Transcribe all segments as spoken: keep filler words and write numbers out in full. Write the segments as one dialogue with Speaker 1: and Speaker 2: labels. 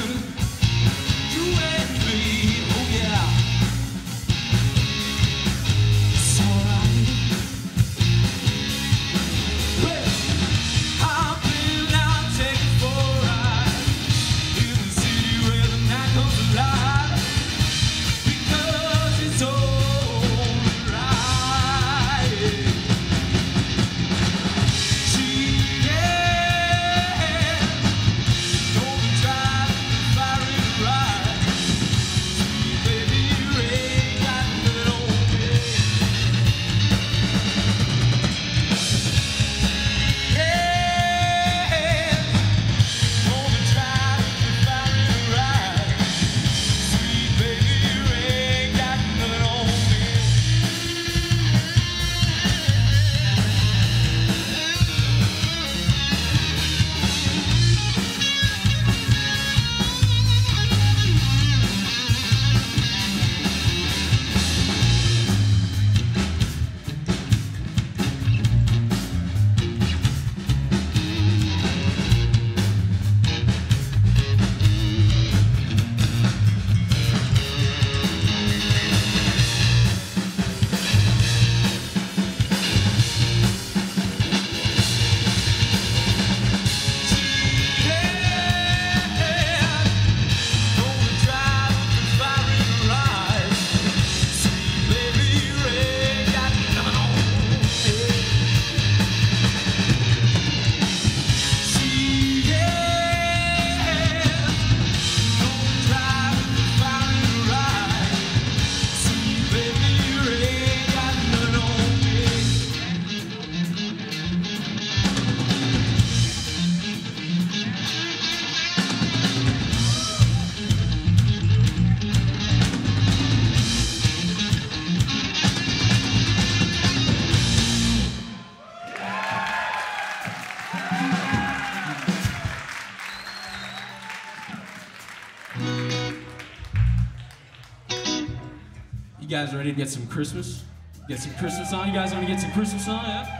Speaker 1: You guys ready to get some Christmas? Get some Christmas on? You guys want to get some Christmas on? Yeah?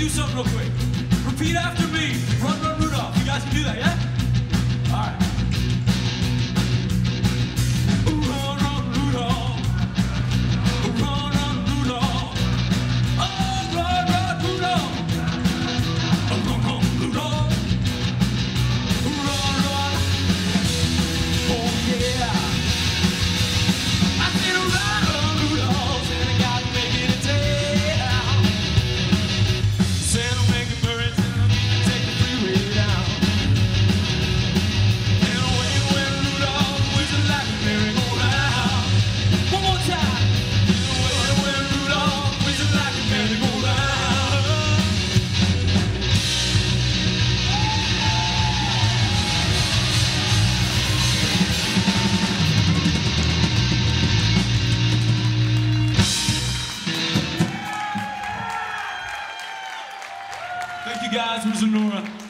Speaker 1: do something real quick. Repeat after me. Run, run, Rudolph. You guys can do that, yeah? All right. Run, run, Rudolph. Run, run, Rudolph. Oh, run, run, Rudolph. Run, run, Rudolph. Run, run. Oh, yeah. I said run, run, Rudolph. Santa got making it down. Santa making birds and take the freeway down. And away went Rudolph with a like a merry-go-round. One more time. And away went Rudolph with a like a merry-go-round. Thank you guys, we're Znora.